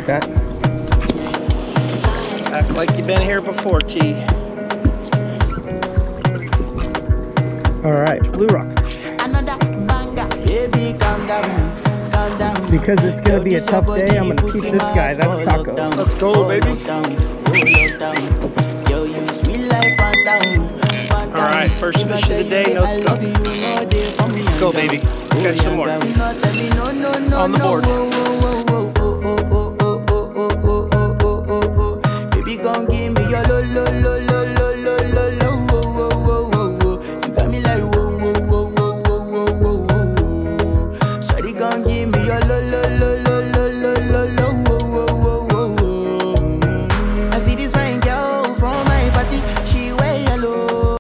that. Act like you've been here before, T. All right, blue rockfish. Baby, calm down, calm down. Because it's gonna be a tough day, I'm gonna keep this guy. That's Taco. Let's go, baby. All right, first fish of the day, no skunk. Let's go, baby. Catch some more. On the board.